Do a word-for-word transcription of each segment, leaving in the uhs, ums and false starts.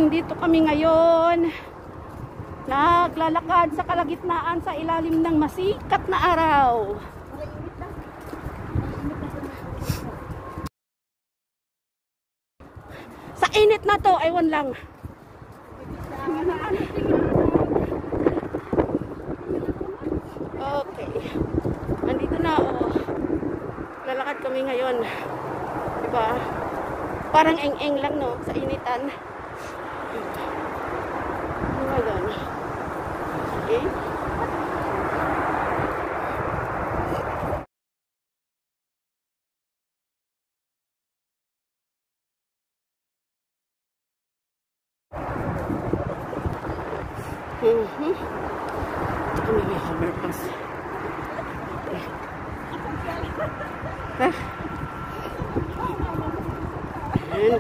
Nandito kami ngayon. Naglalakad sa kalagitnaan sa ilalim ng masikat na araw. Sa init na to, ewan lang. Okay. Nandito na, oh. Lalakad kami ngayon. Diba? Parang eng-eng lang, no? Sa initan. Ngayon. Okay. Mm-hmm. Kami may hoverpass. Ha? Ayan.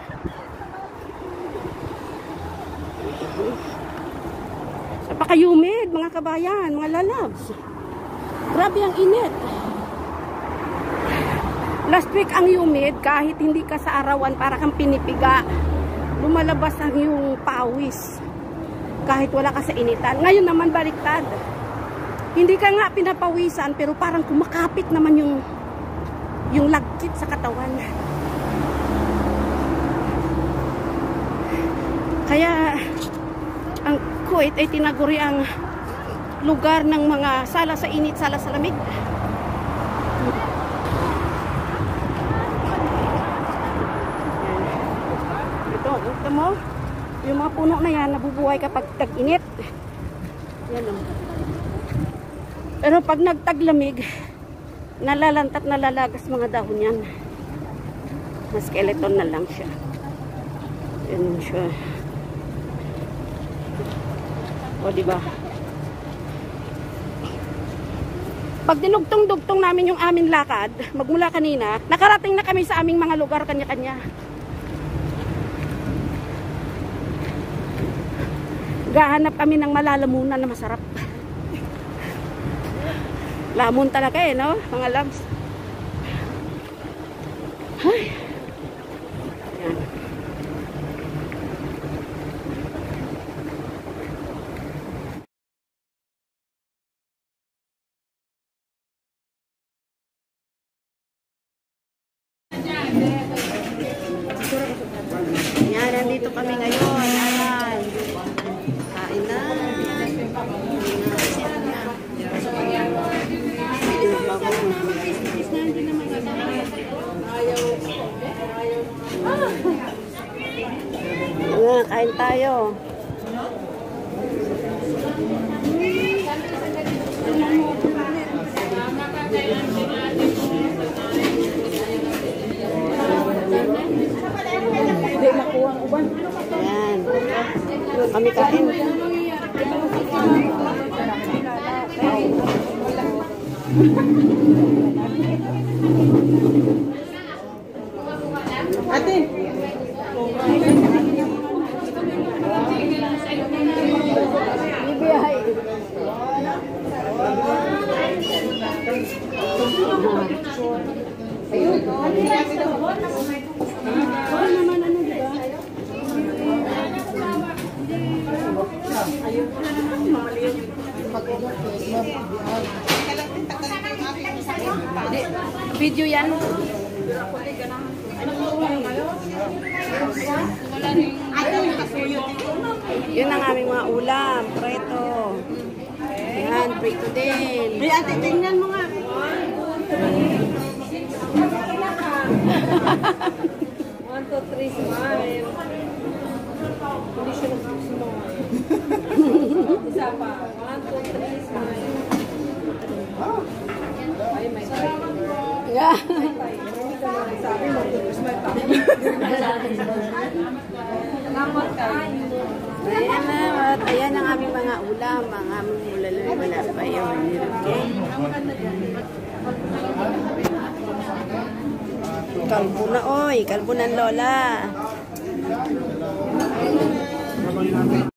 Napaka-humid, mga kabayan, mga lalabs. Grabe ang init. Last week ang humid, kahit hindi ka sa arawan, para kang pinipiga. Lumalabas ang yung pawis. Kahit wala ka sa initan. Ngayon naman baliktad. Hindi ka nga pinapawisan, pero parang kumakapit naman yung yung lagkit sa katawan. Kaya ang Kuwait ay tinaguri ang lugar ng mga sala sa init, sala sa lamig. Ito, ito mo. Yung mga puno na yan, nabubuhay kapag tag-init. Yan o. Pero pag nagtaglamig, nalalantat, nalalagas mga dahon yan. Mas skeleton na lang siya. Yan siya. O, diba? Pag dinugtong-dugtong namin yung aming lakad, magmula kanina, nakarating na kami sa aming mga lugar kanya-kanya. Gahanap kami ng malalamunan na masarap. Lamon talaga eh, no? Mga loves. Ay. Ayan. Ayan, nandito kami ngayon. Ayan. Kain na. Ayan, kain tayo. Ayan. Kami kain. Ate. Ibiyahay. Ayun. Ano naman ano diba? Ayun na naman mamalian yung video yan. Yun ang aming mga ulam. Preto. Yan, preto din. Ay, ate, tingnan mo nga. One, two, three, smile. Hindi siya nag-smile. Isa pa. One, two, three, smile. Ay, may smile. Yeah. Sabi mo, smile pa. Salamat kayo. Ayan na, at ayan ang aming mga ulam, ang aming ulalay, wala pa yun. Okay? Kalbo na, oy, kalbo ng lola.